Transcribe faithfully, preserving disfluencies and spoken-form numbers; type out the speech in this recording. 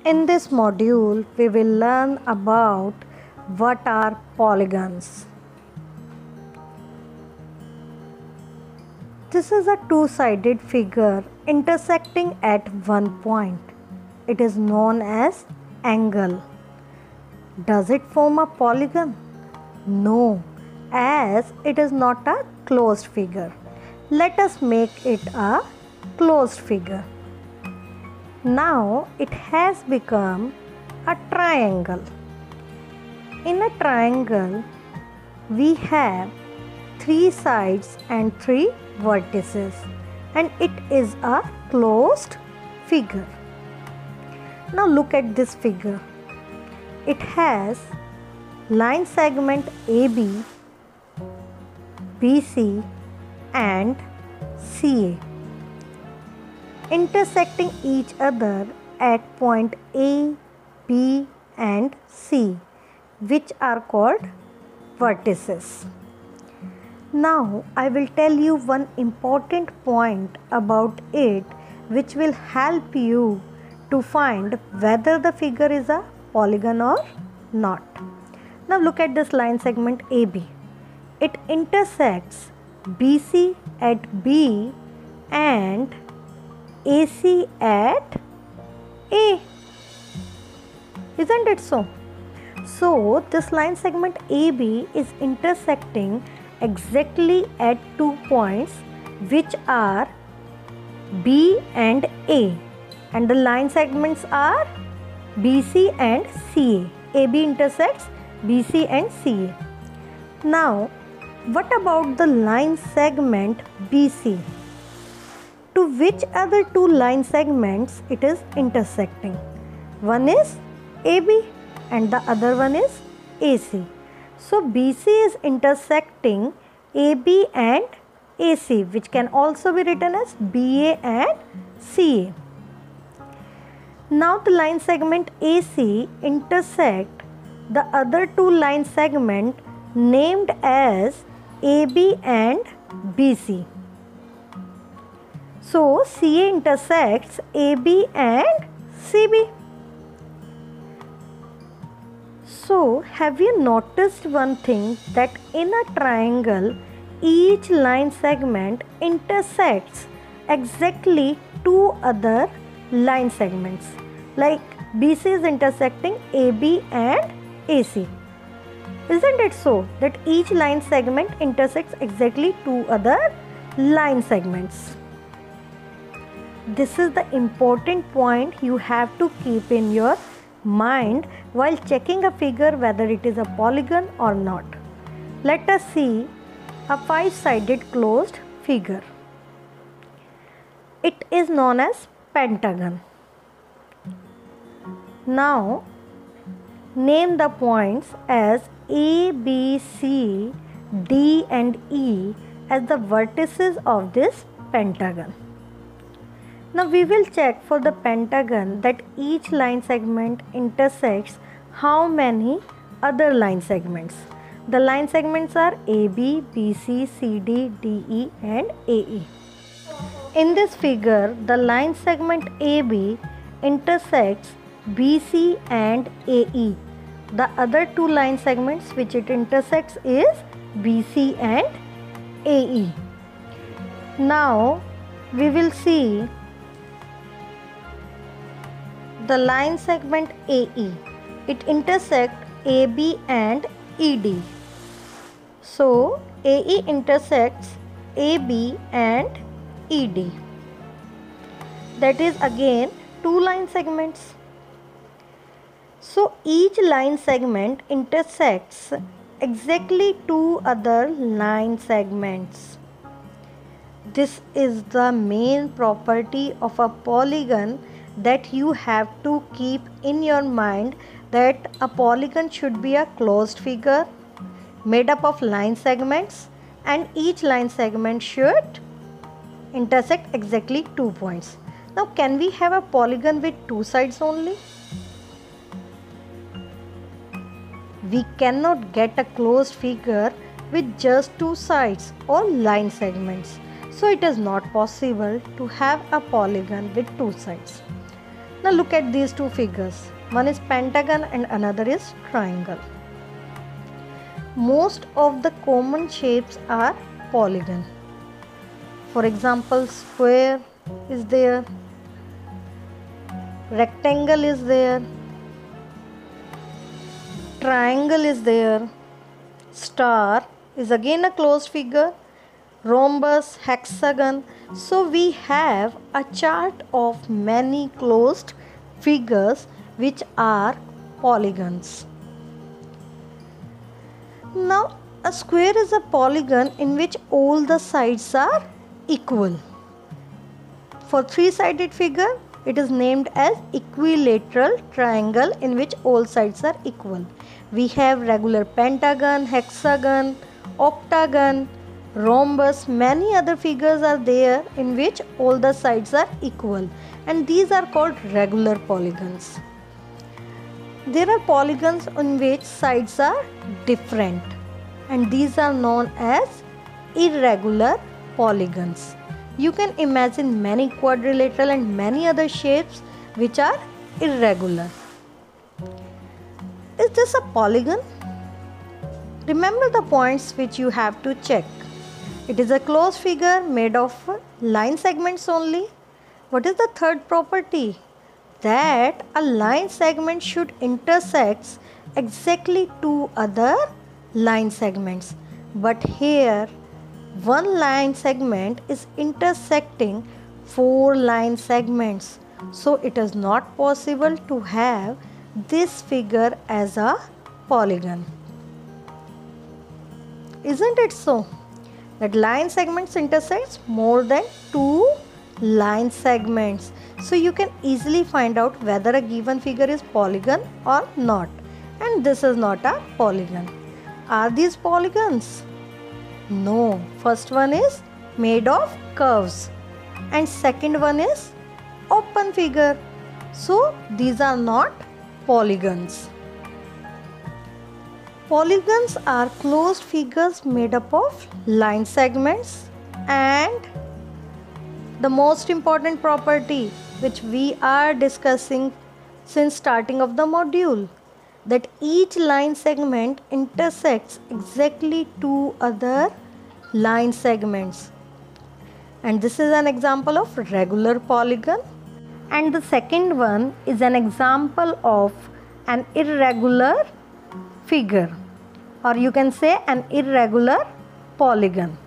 In this module, we will learn about what are polygons. This is a two-sided figure intersecting at one point. It is known as angle. Does it form a polygon? No, as it is not a closed figure. Let us make it a closed figure. Now it has become a triangle. In a triangle, we have three sides and three vertices, and it is a closed figure. Now look at this figure. It has line segment A B, B C and C A intersecting each other at point A, B and C, which are called vertices. Now I will tell you one important point about it which will help you to find whether the figure is a polygon or not. Now look at this line segment A B. It intersects B C at B and A C at A. Isn't it so? So this line segment A B is intersecting exactly at two points which are B and A, and the line segments are B C and C A. A B intersects B C and C A. Now what about the line segment B C? To which other two line segments it is intersecting? One is A B and the other one is A C. So B C is intersecting A B and A C, which can also be written as B A and C A. Now the line segment A C intersect the other two line segments named as A B and B C. So C A intersects A B and C B. So have you noticed one thing, that in a triangle each line segment intersects exactly two other line segments, like B C is intersecting A B and A C. Isn't it so that each line segment intersects exactly two other line segments? This is the important point you have to keep in your mind while checking a figure whether it is a polygon or not. Let us see a five-sided closed figure. It is known as pentagon. Now name the points as A, B, C, D and E as the vertices of this pentagon. Now we will check for the pentagon that each line segment intersects how many other line segments. The line segments are A B, B C, C D, D E and A E. In this figure, the line segment A B intersects B C and A E. The other two line segments which it intersects is B C and A E. Now we will see the line segment A E. It intersects A B and E D. So A E intersects A B and E D. That is again two line segments. So each line segment intersects exactly two other line segments. This is the main property of a polygon that you have to keep in your mind, that a polygon should be a closed figure made up of line segments, and each line segment should intersect exactly two points. Now can we have a polygon with two sides only? We cannot get a closed figure with just two sides or line segments. So it is not possible to have a polygon with two sides. Now look at these two figures. One is pentagon and another is triangle. Most of the common shapes are polygon. For example, square is there, rectangle is there, triangle is there, star is again a closed figure, rhombus, hexagon. So we have a chart of many closed figures which are polygons. Now a square is a polygon in which all the sides are equal. For three-sided figure, it is named as equilateral triangle in which all sides are equal. We have regular pentagon, hexagon, octagon, rhombus, many other figures are there in which all the sides are equal, and these are called regular polygons. There are polygons in which sides are different, and these are known as irregular polygons. You can imagine many quadrilateral and many other shapes which are irregular. Is this a polygon? Remember the points which you have to check. It is a closed figure made of line segments only. What is the third property? That a line segment should intersect exactly two other line segments. But here one line segment is intersecting four line segments. So it is not possible to have this figure as a polygon. Isn't it so? That line segments intersects more than two line segments. So you can easily find out whether a given figure is polygon or not. And this is not a polygon. Are these polygons? No. First one is made of curves and second one is open figure. So these are not polygons. Polygons are closed figures made up of line segments, and the most important property which we are discussing since starting of the module, that each line segment intersects exactly two other line segments. And this is an example of regular polygon, and the second one is an example of an irregular figure, or you can say an irregular polygon.